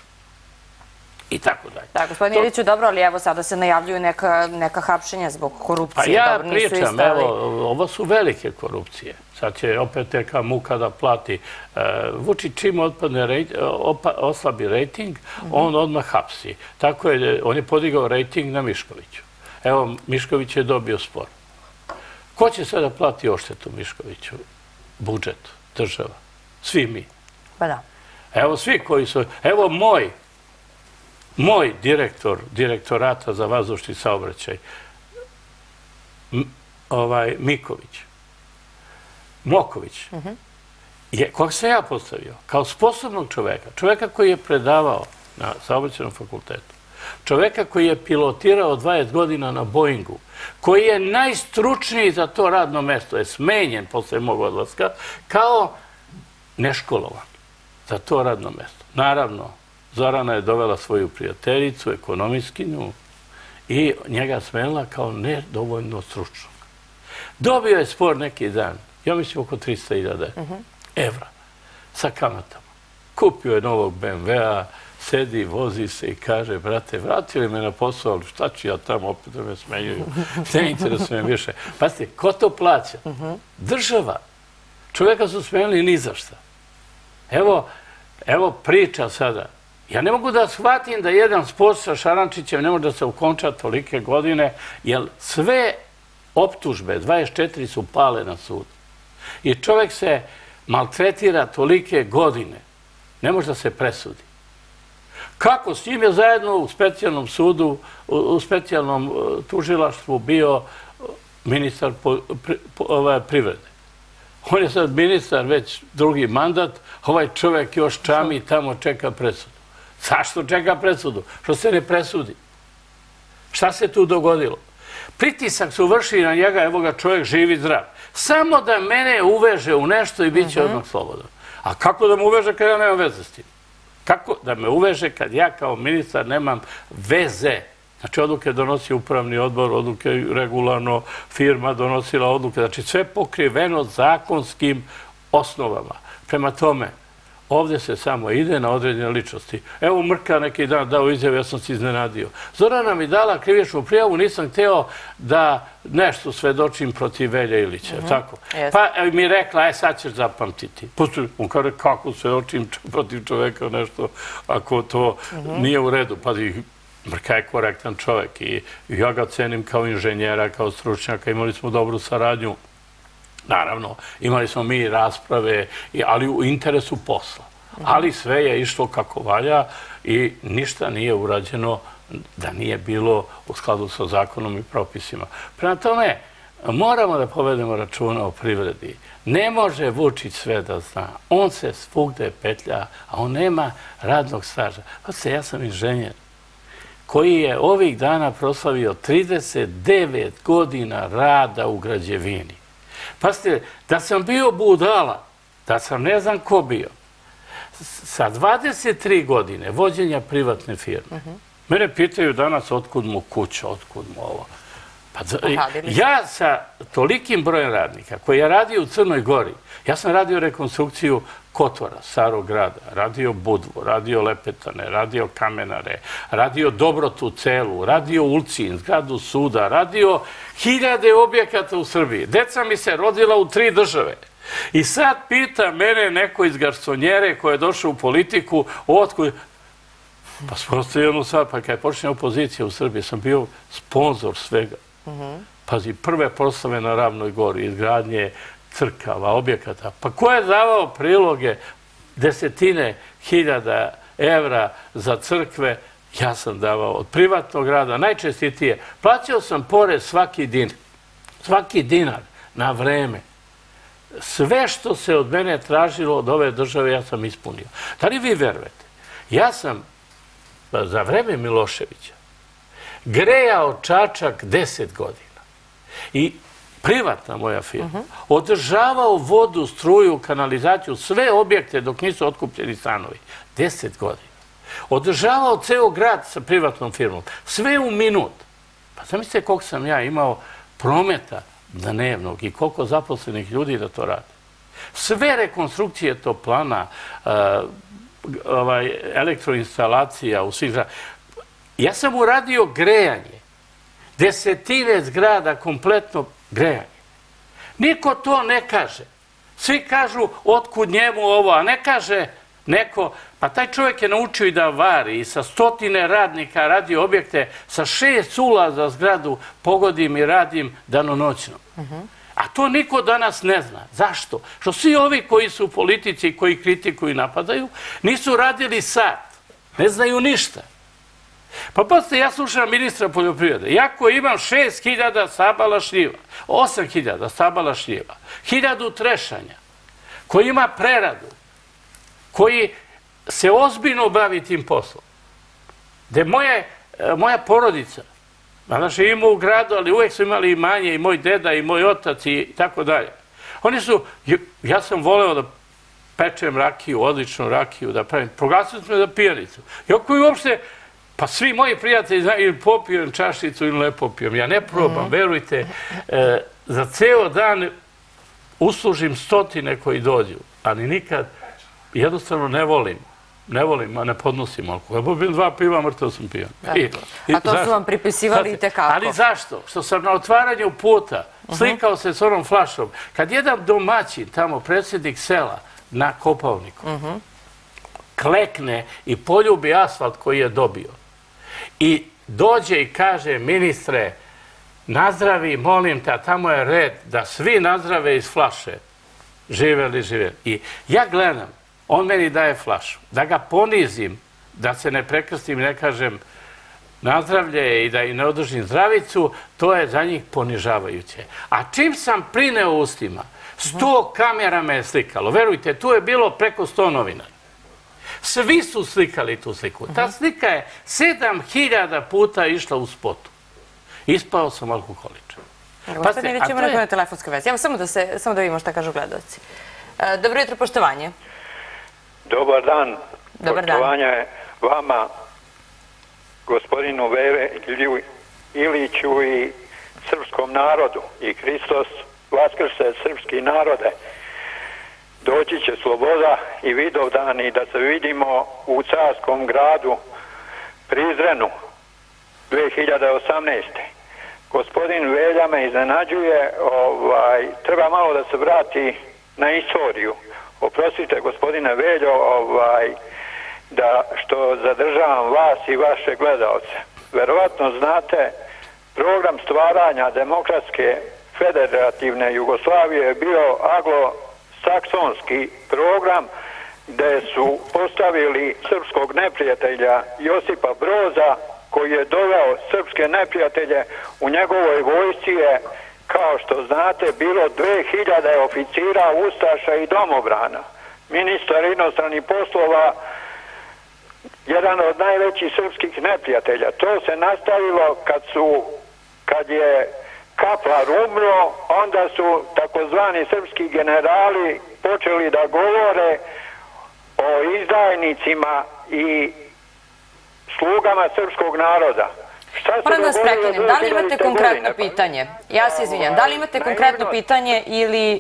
I tako dalje. Da, gospodin Iliću, dobro, ali evo sada se najavljuju neka hapšenja zbog korupcije. Pa ja pričam, evo, ovo su velike korupcije. Sad će opet neka muka da plati. Vučić čim oslabi rejting, on odmah hapsi. Tako je, on je podigao rejting na Miškoviću. Evo, Mišković je dobio spor. Ko će sada plati odštetu Miškoviću? Budžet, država, svi mi. Pa da. Evo, svi koji su... Evo, moj direktorata za vazdušni saobraćaj, Moković, koga sam ja postavio? Kao sposobnog čoveka koji je predavao na saobraćajnom fakultetu, čoveka koji je pilotirao 20 godina na Boeingu, koji je najstručniji za to radno mesto, je smenjen posle mog odlaska, kao neškolovan za to radno mesto. Naravno, Zorana je dovela svoju prijateljicu, ekonomistkinju, i njega smenila kao nedovoljno stručnog. Dobio je spor neki dan, ja mislim oko 300.000 evra, sa kamatama. Kupio je novog BMW-a, sedi, vozi se i kaže, brate, vratili me na posao, ali šta ću ja tamo, opet da me smenjuju. Ne interesuje me više. Pazite, ko to plaća? Država. Čoveka su smenili ni za šta. Evo priča sada. Ja ne mogu da shvatim da jedan spor sa Šarančićem ne može da se ukonča tolike godine, jer sve optužbe, 24 su pale na sudu. I čovek se maltretira tolike godine. Ne može da se presudi. Kako s njim je zajedno u specijalnom sudu, u specijalnom tužilaštvu bio ministar privrede. On je sad ministar već drugi mandat, ovaj čovek još čami i tamo čeka presudu. Zašto čeka presudu? Što se ne presudi? Šta se tu dogodilo? Pritisak su vršili na njega, evo ga čovjek živ i zdrav. Samo da mene uveže u nešto i bit će odmah slobodan. A kako da mu uveže kada ja nemam veze s tim? Kako da me uveže kad ja kao ministar nemam veze? Znači, odluke donosi upravni odbor, odluke regularno, firma donosila odluke. Znači, sve pokriveno zakonskim osnovama. Prema tome, ovdje se samo ide na određene ličnosti. Evo, Mrka neki dan dao izjavu, ja sam se iznenadio. Zorana mi dala krivičnu prijavu, nisam hteo da nešto svedočim protiv Velje Ilića. Tako. Pa mi rekla, sad ćeš zapamtiti. On kaže, kako svedočim protiv čoveka nešto, ako to nije u redu. Pa Mrka je korektan čovek i ja ga cenim kao inženjera, kao stručnjaka, imali smo dobru saradnju. Naravno, imali smo mi rasprave, ali u interesu posla. Ali sve je išlo kako valja i ništa nije urađeno da nije bilo u skladu sa zakonom i propisima. Prema tome, moramo da povedemo računa o privredi. Ne može Vučić sve da zna. On se svugde petlja, a on nema radnog staža. Pa ja sam inženjer koji je ovih dana proslavio 39 godina rada u građevini. Pazite, da sam bio budala, da sam ne znam ko bio, sa 23 godine vođenja privatne firme, mene pitaju danas otkud mu kuća, otkud mu ovo. Ja sa tolikim brojem radnika koji je radio u Crnoj Gori, ja sam radio rekonstrukciju Kotvora, Starog grada, radio Budvu, radio Lepetane, radio Kamenare, radio Dobrotu celu, radio Ulcin, zgradu suda, radio 1000 objekata u Srbiji. Deca mi se rodila u 3 države. I sad pita mene neko iz garsonjere koji je došao u politiku, otkud... Pa sprosto jednu stvar, pa kada je počinja opozicija u Srbiji, sam bio sponzor svega. Pazi, prve proslave na Ravnoj gori, izgradnje crkava, objekata. Pa ko je davao priloge 10.000 evra za crkve? Ja sam davao od privatnog rada, najčestitije. Plaćao sam porez svaki dinar na vreme. Sve što se od mene tražilo od ove države ja sam ispunio. Da li vi verujete? Ja sam za vreme Miloševića grejao Čačak 10 godina. I privatna moja firma, održavao vodu, struju, kanalizaciju, sve objekte dok nisu otkupljeni stanovi. 10 godina. Održavao ceo grad sa privatnom firmom. Sve u minut. Pa zamislite koliko sam ja imao prometa dnevnog i koliko zaposlenih ljudi da to rade. Sve rekonstrukcije toplana, elektroinstalacija u svih zgrada. Ja sam uradio grejanje. 10 zgrada kompletno grejanje. Niko to ne kaže. Svi kažu otkud njemu ovo, a ne kaže neko, pa taj čovjek je naučio i da vari i sa 100 radnika radi objekte, sa 6 ulaza zgradu pogodim i radim danonoćno. A to niko danas ne zna. Zašto? Što svi ovi koji su u politici, koji kritikuju i napadaju, nisu radili sat. Ne znaju ništa. Pa posle ja slušam ministra poljoprivrede. Ja koji imam 6.000 stabala šljiva, 8.000 stabala šljiva, 1.000 trešanja, koji ima preradu, koji se ozbiljno bavi tim poslom, gde moja porodica, danas ima u gradu, ali uvek su imali imanje i moj deda i moj otac i tako dalje. Oni su, ja sam voleo da pečem rakiju, odličnu rakiju, da pravim, proglasili smo da pijanicu. I koji uopšte, pa svi moji prijatelji znaju ili popijem čašicu ili ne popijem. Ja ne probam, verujte, za ceo dan uslužim 100 koji dođu, ali nikad, jednostavno ne volim, ne podnosim alkohol. Ja popijem 2 piva, mrtav sam pijan. A to su vam pripisivali i tekako. Ali zašto? Što sam na otvaranju puta slikao se s onom flašom. Kad jedan domaćin, tamo predsjednik sela na Kopaoniku, klekne i poljubi asfalt koji je dobio i dođe i kaže, ministre, nazdravi, molim te, a tamo je red da svi nazdrave iz flaše, živeli. I ja gledam, on meni daje flašu, da ga ponizim, da se ne prekrstim i ne kažem nazdravlje i da ne održim zdravicu, to je za njih ponižavajuće. A čim sam prineo ustima, 100 kamera me je slikalo. Verujte, tu je bilo preko 100 novinara. Svi su slikali tu sliku. Ta slika je 7.000 puta išla u spotu. Ispao sam alkoholičan. Gospodine, već imamo neko na telefonskoj vezi. Evo, samo da vidimo šta kažu gledalci. Dobro jutro, poštovanje. Dobar dan. Dobar dan. Poštovanje vama, gospodinu Velji Iliću i srpskom narodu. I Hristos vaskrse srpski narode. Doći će sloboda i Vidovdan i da se vidimo u carskom gradu Prizrenu 2018. Gospodin Velja me iznenađuje, treba malo da se vrati na istoriju. Oprostite, gospodine Veljo, da što zadržavam vas i vaše gledalce. Verovatno znate, program stvaranja demokratske federativne Jugoslavije je bio anglosaksonski program gde su postavili srpskog neprijatelja Josipa Broza, koji je doveo srpske neprijatelje. U njegovoj vojsci je, kao što znate, bilo 2000 oficira, ustaša i domobrana. Ministar inostranih poslova, jedan od najvećih srpskih neprijatelja. To se nastavilo kad je Kaplar umro, onda su takozvani srpski generali počeli da govore o izdajnicima i slugama srpskog naroda. Moram da vas prekinem, da li imate konkretno pitanje? Ja se izvinjam, da li imate konkretno pitanje ili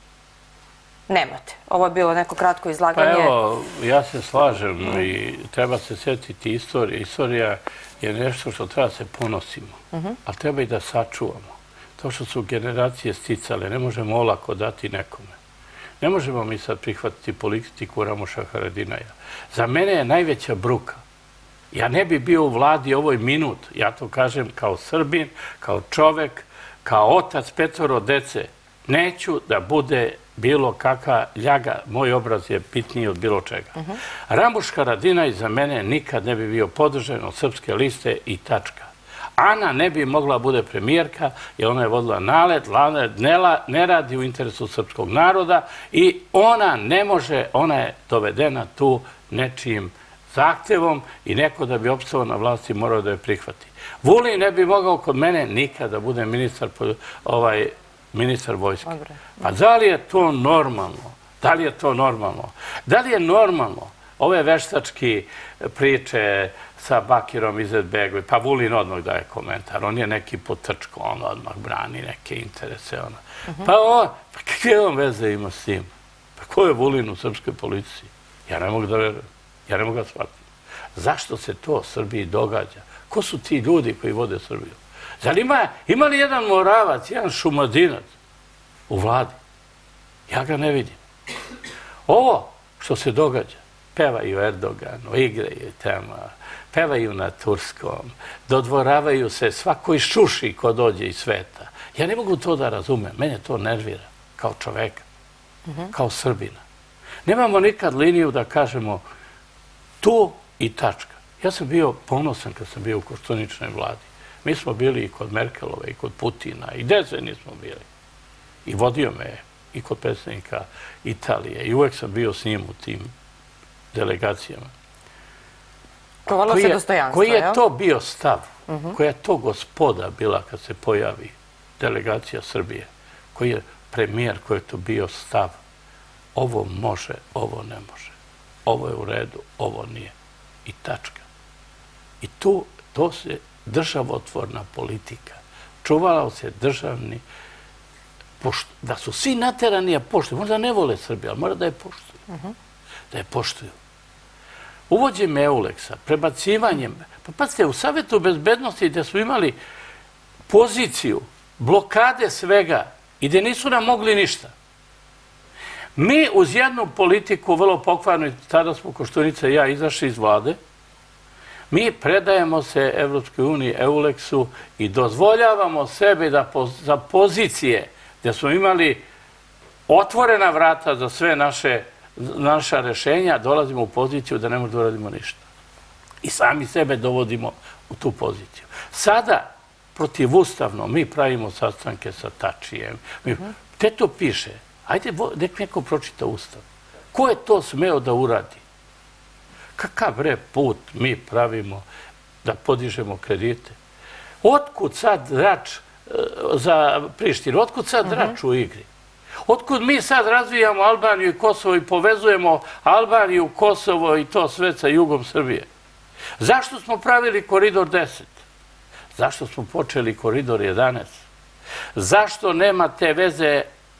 nemate? Ovo je bilo neko kratko izlaganje. Pa evo, ja se slažem i treba se sjetiti istorije. Istorija je nešto što treba se ponosimo, ali treba i da sačuvamo. To što su generacije sticale, ne možemo olako dati nekome. Ne možemo mi sad prihvatiti politiku Ramuša Haradinaja. Za mene je najveća bruka. Ja ne bi bio u vladi ovoj minut. Ja to kažem kao Srbin, kao čovek, kao otac 5 dece. Neću da bude bilo kakva ljaga. Moj obraz je bitniji od bilo čega. Ramuš Haradinaj za mene nikad ne bi bio podržan od Srpske liste i tačka. Ana ne bi mogla bude premijerka, jer ona je vodila NALED, ne radi u interesu srpskog naroda i ona ne može, ona je dovedena tu nečijim zahtevom i neko da bi opstao na vlasti morao da je prihvati. Vulin ne bi mogao kod mene nikada da bude ministar vojske. Pa da li je to normalno? Da li je to normalno? Da li je normalno ove veštački priče sa Bakirom Izetbegović, pa Vulin odmah daje komentar, on je neki potrčko, on odmah brani neke interese. Pa kakve on veze ima s tim? Pa ko je Vulin u srpskoj policiji? Ja ne mogu da verujem. Ja ne mogu da shvatim. Zašto se to Srbiji događa? Ko su ti ljudi koji vode Srbiju? Zar ima li jedan Moravac, jedan Šumadinac u vladi? Ja ga ne vidim. Ovo što se događa, pevaju Erdoganu, igraju tema, pevaju na turskom, dodvoravaju se, svako išuši ko dođe iz sveta. Ja ne mogu to da razumem. Mene to nervira kao čoveka, kao Srbina. Nemamo nikad liniju da kažemo tu i tačka. Ja sam bio ponosan kad sam bio u Koštuničnoj vladi. Mi smo bili i kod Merkelove, i kod Putina, i gde se nismo bili. I vodio me i kod predsjednika Italije. I uvek sam bio s njim u tim delegacijama. Koji je to bio stav? Koja je to gospoda bila kad se pojavi delegacija Srbije? Koji je premijer, koji je to bio stav? Ovo može, ovo ne može. Ovo je u redu, ovo nije. I tačka. I to se državotvorna politika. Čuvala se državni, da su svi naterani, a poštuju. Možda ne vole Srbiju, ali mora da je poštuju. Da je poštuju. Uvođenjem EULEX-a, prebacivanjem, pa pazite, u Savjetu bezbednosti gde smo imali poziciju blokade svega i gde nisu nam mogli ništa. Mi uz jednu politiku, vrlo pokvarnu, tada smo Koštunica i ja izašli iz vlade, mi predajemo se Evropskoj uniji, EULEX-u i dozvoljavamo sebi da za pozicije gde smo imali otvorena vrata za sve naša rešenja, dolazimo u poziciju da ne možemo da uradimo ništa. I sami sebe dovodimo u tu poziciju. Sada, protivustavno, mi pravimo sastanke sa Tačijem. Gde to piše? Ajde, nek neko pročita Ustav. Ko je to smeo da uradi? Kakav put mi pravimo da podižemo kredite? Otkud sad drač za Prištinu? Otkud sad drač u igri? Otkud mi sad razvijamo Albaniju i Kosovo i povezujemo Albaniju, Kosovo i to sve sa jugom Srbije? Zašto smo pravili koridor 10? Zašto smo počeli koridor 11? Zašto nema te veze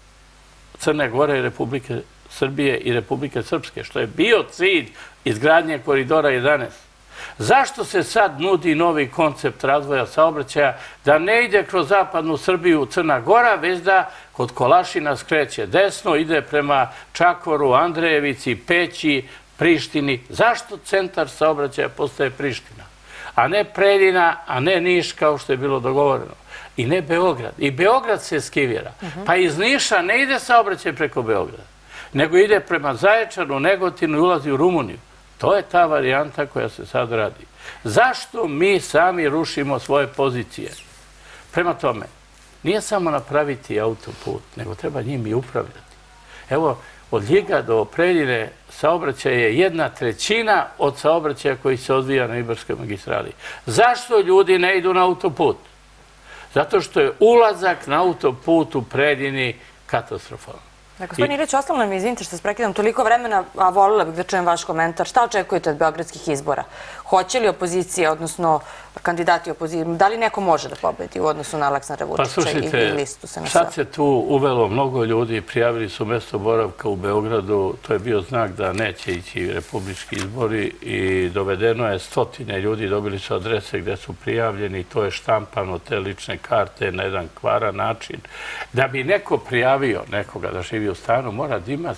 Crne Gore i Republike Srbije i Republike Srpske, što je bio cilj izgradnje koridora 11? Zašto se sad nudi novi koncept razvoja saobraćaja da ne ide kroz zapadnu Srbiju Crna Gora, već da kod Kolašina skreće desno, ide prema Čakvoru, Andrejevici, Peći, Prištini? Zašto centar saobraćaja postaje Priština, a ne Preljina, a ne Niš kao što je bilo dogovoreno? I ne Beograd. I Beograd se skivira. Pa iz Niša ne ide saobraćaj preko Beograda, nego ide prema Zaječaru, Negotinu i ulazi u Rumuniju. To je ta varijanta koja se sad radi. Zašto mi sami rušimo svoje pozicije? Prema tome, nije samo napraviti autoput, nego treba njim i upravljati. Evo, od Ljiga do Preljine saobraćaj je 1/3 od saobraćaja koji se odvija na Ibarskoj magistrali. Zašto ljudi ne idu na autoput? Zato što je ulazak na autoput u Preljini katastrofalan. Gospodin Ilić, ostalo nam, izvinite što se prekidam toliko vremena, a voljela bih da čujem vaš komentar. Šta očekujete od beogradskih izbora? Hoće li opozicija, odnosno kandidati opozicije, da li neko može da pobedi u odnosu na Aleksandra Vučića i listu SNS? Sad se tu uvelo mnogo ljudi, prijavili su mesto boravka u Beogradu, to je bio znak da neće ići republički izbori i dovedeno je 100 ljudi, dobili su adrese gde su prijavljeni, to je štampano, te lične karte na jedan kvaran način. Da bi neko prijavio nekoga da živi u stanu, mora da ima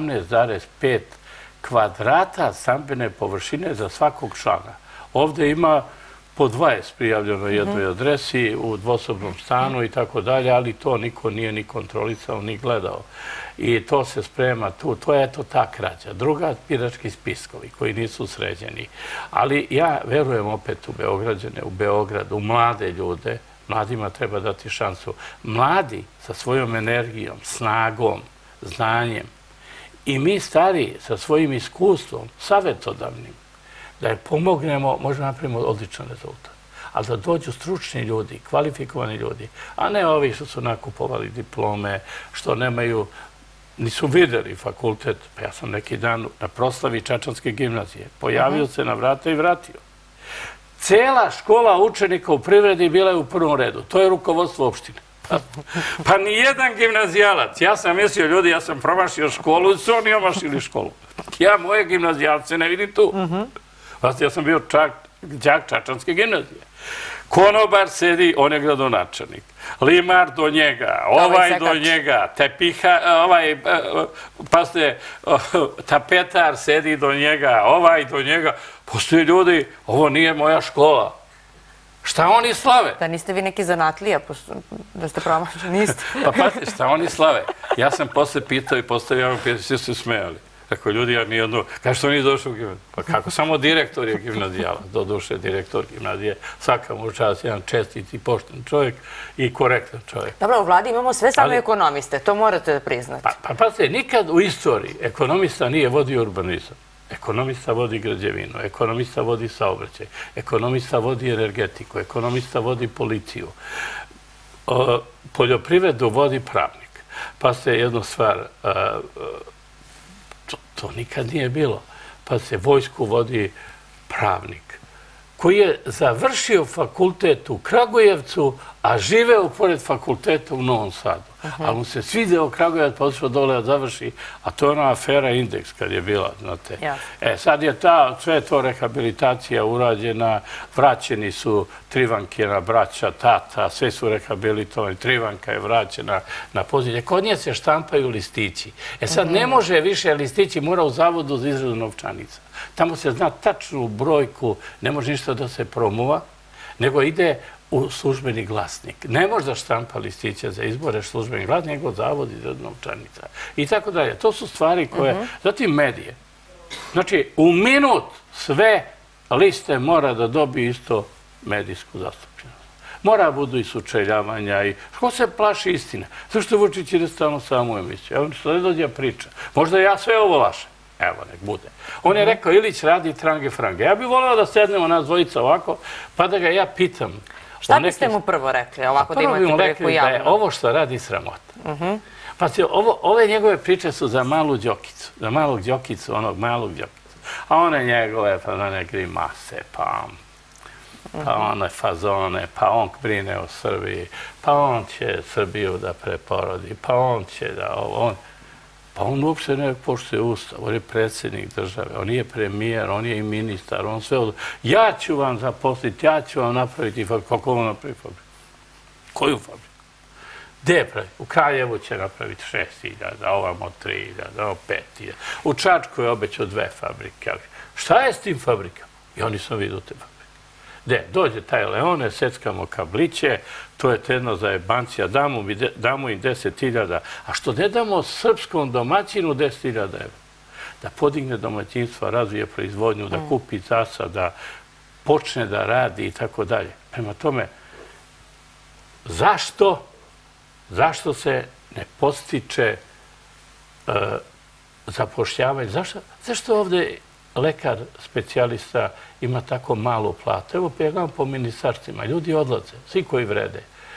17,5 kvadrata stambene površine za svakog člana. Ovde ima po 20 prijavljeno jednoj adresi u dvosobnom stanu i tako dalje, ali to niko nije ni kontrolisao, ni gledao. I to se sprema tu. To je eto ta krađa. Druga, birački spiskovi koji nisu sređeni. Ali ja verujem opet u Beograđane, u Beograd, u mlade ljude. Mladima treba dati šansu. Mladi sa svojom energijom, snagom, znanjem i mi stariji sa svojim iskustvom, savjetodavnim, da je pomognemo, možemo napravimo odličan rezultat. Ali da dođu stručni ljudi, kvalifikovani ljudi, a ne ovi što su nakupovali diplome, što nemaju, nisu videli fakultet. Pa ja sam neki dan na proslavi Čačanske gimnazije. Pojavio se na vrata i vratio. Cela škola učenika u privredi bila je u prvom redu. To je rukovodstvo opštine. Pa nijedan gimnazijalac. Ja sam mislio, ljudi, ja sam promašio školu, su oni omašili školu. Ja moje gimnazijalce ne vidim tu. Ja sam bio đak Čačanske gimnazije. Konobar sedi, on je gradonačelnik. Limar do njega, ovaj do njega, tapetar sedi do njega, ovaj do njega. Postoje ljudi, ovo nije moja škola. Šta oni slave? Da niste vi neki zanatlija, da ste promašili, niste. Pa pazite, šta oni slave? Ja sam posle pitao i postavio vam pitao, svi su smejali. Tako ljudi, ja nijedno, kaže što nije došao u gimnaziju? Pa kako, samo direktor je gimnazijala, do duše direktor gimnazije, svaka mu čast, jedan čestit i pošten čovjek i korektan čovjek. Dobro, u vladi imamo sve samo ekonomiste, to morate da priznate. Pa pazite, nikad u istoriji ekonomista nije vodio urbanizam. Ekonomista vodi građevinu, ekonomista vodi saobraćaj, ekonomista vodi energetiku, ekonomista vodi policiju, poljoprivredu vodi pravnik. Pazite, jednu stvar, to nikad nije bilo. Pazite, vojsku vodi pravnik koji je završio fakultet u Kragujevcu, a živeo pored fakulteta u Novom Sadu. Ali mu se svideo Kragujevac, pa odšao dole da završi, a to je ona afera Indeks kad je bila, znate. Sad je sve to rehabilitacija urađena, vraćeni su Trivankina braća, tata, sve su rehabilitovani, Trivanka je vraćena na pozicije. Kod nje se štampaju listići. Sad ne može više listići, mora u zavodu za izradu novčanica. Tamo se zna tačnu brojku, ne može ništa da se promuva, nego ide u službeni glasnik. Ne može da štampa listiće za izbore službeni glasnik, nego zavod izradu novčanica. I tako dalje. To su stvari koje... Zatim medije. Znači, u minut sve liste mora da dobiju isto medijsku zastupljenost. Mora budu i sučeljavanja i... Ko se plaši istine? Zašto Vučić ide stalno samo u emisiju? Evo što ne dođe priča. Možda ja sve ovo lašem. Evo, nek bude. On je rekao, Ilić radi trange frange. Ja bih voleo da sednemo nas dvojica ovako, pa da ga ja pitam. Šta biste mu prvo rekli, ovako da imate priliku javno? Prvo bi mu rekli da je ovo što radi sramota. Pa ove njegove priče su za malu Đokicu, za malog Đokicu, onog malog Đokicu. A one njegove, pa one grimase, pa one fazone, pa on brine o Srbiji, pa on će Srbiju da preporodi, pa on će da ovo, pa on uopšte ne poštuje ustav, on je predsjednik države, on je premijer, on je i ministar, on sve od... Ja ću vam zaposliti, ja ću vam napraviti fabriku. Kako on napravi fabriku? Koju fabriku? Gde pravi? U Kraljevu će napraviti 6.000, ovamo 3.000, ovo 5.000. U Čačku je obećao 2 fabrike. Šta je s tim fabrikama? Ja nisam vidio te fabrike. Gde? Dođe taj Leone, seckamo kabliće, to je jedno zajebancija, damo im 10.000. A što ne damo srpskom domaćinu 10.000 evra? Da podigne domaćinstva, razvije proizvodnju, da kupi zasad, da počne da radi i tako dalje. Prema tome, zašto se ne postiče zapošljavanje? Zašto ovde lekar, specijalista ima tako malu platu? Evo, ja gledam po ministarstvima, ljudi odlaze, svi koji vrede.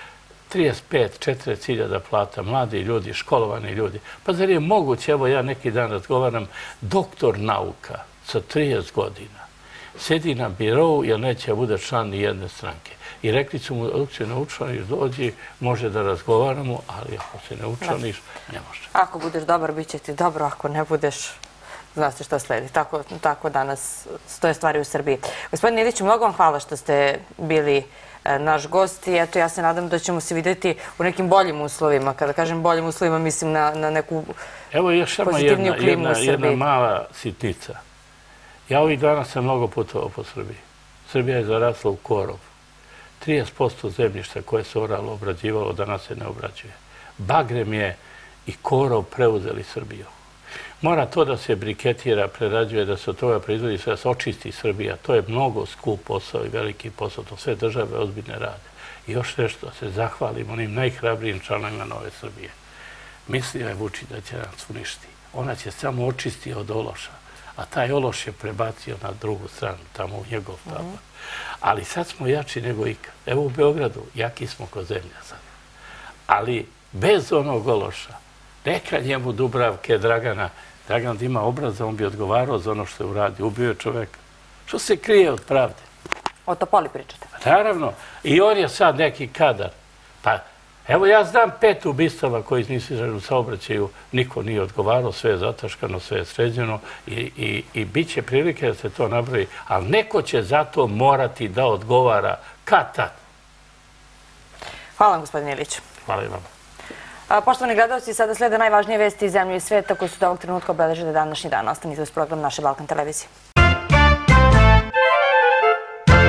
35-40.000 plata, mladi ljudi, školovani ljudi. Pa zar je moguće, evo ja neki dan razgovaram, doktor nauka sa 30 godina sedi na birovu jer neće bude član ni jedne stranke. I rekli su mu, dok se ne učlaniš, dođi, može da razgovaramo, ali ako se ne učlaniš, ne može. Ako budeš dobar, bit će ti dobro, ako ne budeš, znaš se šta sledi. Tako danas stoje stvari u Srbiji. Gospodine Iliću, mnogo vam hvala što ste bili naš gost i eto, ja se nadam da ćemo se vidjeti u nekim boljim uslovima. Kada kažem boljim uslovima, mislim na neku pozitivniju klimu u Srbiji. Jedna mala sitnica. Ja ovih dana sam mnogo putovao po Srbiji. Srbija je zarasla u korov. 30% zemljišta koje se oralo obrađivalo, danas se ne obrađuje. Bagrem je i korov preuzeli Srbiju. Mora to da se briketira, prerađuje, da se od toga proizvodi sve, da se očisti Srbija. To je mnogo skup posao i veliki posao. To sve države ozbiljne rade. I još nešto, da se zahvalim onim najhrabrijim članovima Nove Srbije. Mislio je Vučić da će nas uništiti. Ona će samo očistiti od ološa. A taj ološ je prebacio na drugu stranu, tamo u njegov tabor. Ali sad smo jači nego ikad. Evo u Beogradu, jaki smo ko zemlja sad. Ali bez onog ološa, neka njemu Dubravke, Dragan da ima obraza, on bi odgovarao za ono što je uradio. Ubio je čoveka. Što se krije od pravde? O Topoli pričate? Naravno. I on je sad neki kadar. Pa, evo ja znam 5 ubistava koji nisu izraženi u saobraćaju, niko nije odgovarao, sve je zataškano, sve je sređeno i bit će prilike da se to nabroji, ali neko će za to morati da odgovara kad tad. Hvala vam, gospodine Iliću. Hvala i vama. Poštovani gledalci, sada slede najvažnije vesti iz zemlje i sveta koji su do ovog trenutka obeležili današnji dan. Ostanite uz program naše Balkan televizije.